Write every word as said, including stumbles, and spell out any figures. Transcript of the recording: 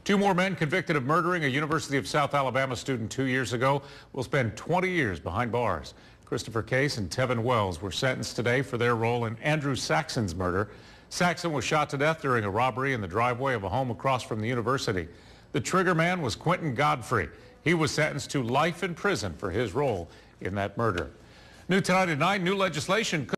Two more men convicted of murdering a University of South Alabama student two years ago will spend twenty years behind bars. Christopher Case and Tevin Wells were sentenced today for their role in Andrew Saxon's murder. Saxon was shot to death during a robbery in the driveway of a home across from the university. The triggerman was Quinten Godfrey. He was sentenced to life in prison for his role in that murder. New tonight at nine, new legislation